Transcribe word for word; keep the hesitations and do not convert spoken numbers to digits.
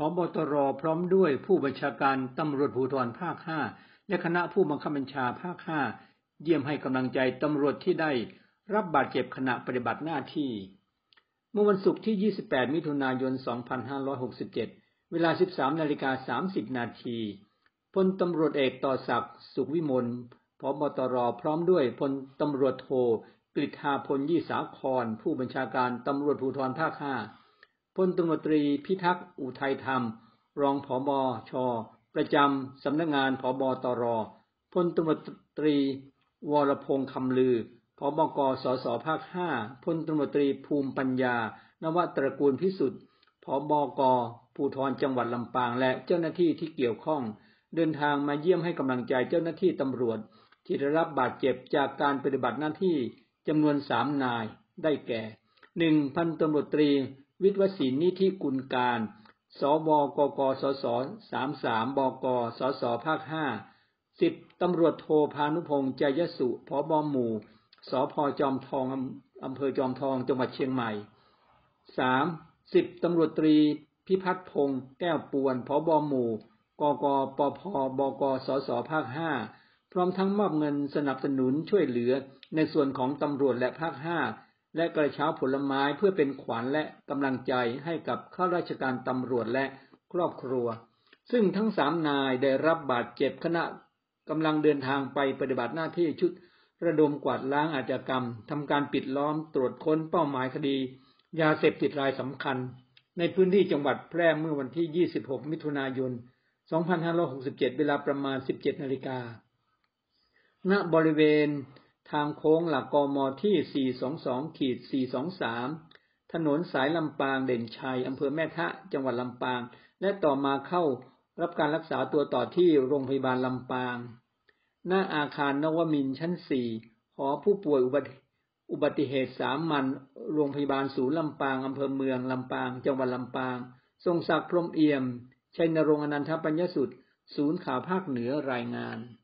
บตรพร้อมด้วยผู้บัญชาการตำรวจภูธรภาคห้าและคณะผู้บังคับบัญชาภาคห้าเยี่ยมให้กำลังใจตำรวจที่ได้รับบาดเจ็บขณะปฏิบัติหน้าที่เมื่อวันศุกร์ที่ยี่สิบแปดมิถุนายนสองพันห้าร้อยหกสิบเจ็ดเวลา สิบสามนาฬิกาสามสิบนาทีพลตำรวจเอกต่อศักดิ์สุขวิมลผบตรพร้อมด้วยพลตำรวจโทกฤษฎาพลยี่สาครผู้บัญชาการตำรวจภูธรภาคห้าพลตำรวจตรีพิทักษ์อุทัยธรรมรองผบ.ช.ประจำสำนักงานผบ.ตร.พลตำรวจตรีวรพงษ์คำลือผบก.สสภาคห้าพลตำรวจตรีภูมิปัญญานวตระกูลพิสุทธิ์ผบก.ภูธรจังหวัดลำปางและเจ้าหน้าที่ที่เกี่ยวข้องเดินทางมาเยี่ยมให้กำลังใจเจ้าหน้าที่ตำรวจที่ได้รับบาดเจ็บจากการปฏิบัติหน้าที่จำนวนสามนายได้แก่ หนึ่ง พันตำรวจตรีวิทย์วศินทร์นิธิกุลการสบกกสสสามสิบสามบกสสภาคห้า สิบตำรวจโทพานุพงษ์ใจยสุผบหมู่สพจอมทองอำเภอจอมทองจังหวัดเชียงใหม่ สาม สิบตำรวจตรีพิพัฒน์พงษ์แก้วปวนผบหมู่กกปพบกสสภาคห้าพร้อมทั้งมอบเงินสนับสนุนช่วยเหลือในส่วนของตำรวจและภาคห้าและกระเช้าผลไม้เพื่อเป็นขวัญและกำลังใจให้กับข้าราชการตำรวจและครอบครัวซึ่งทั้งสามนายได้รับบาดเจ็บขณะกำลังเดินทางไปปฏิบัติหน้าที่ชุดระดมกวาดล้างอาชญากรรมทำการปิดล้อมตรวจค้นเป้าหมายคดียาเสพติดรายสำคัญในพื้นที่จังหวัดแพร่เมื่อวันที่ยี่สิบหกมิถุนายนสองพันห้าร้อยหกสิบเจ็ดเวลาประมาณ สิบเจ็ดนาฬิกาณบริเวณทางโค้งหลักกมที่ สี่สองสอง สี่สองสาม ถนนสายลำปางเด่นชัยอำเภอแม่ทะจังหวัดลำปางและต่อมาเข้ารับการรักษาตัวต่อที่โรงพยาบาลลำปางหน้าอาคารนวมินทร์ชั้น สี่หอผู้ป่วยอุบัติอุบัติเหตุสามัญโรงพยาบาลศูนย์ลำปางอำเภอเมืองลำปางจังหวัดลำปางทรงศักดิ์พรหมเอี่ยมชัยนรงค์อนันทปัญญสุทธิ์ศูนย์ข่าวภาคเหนือรายงาน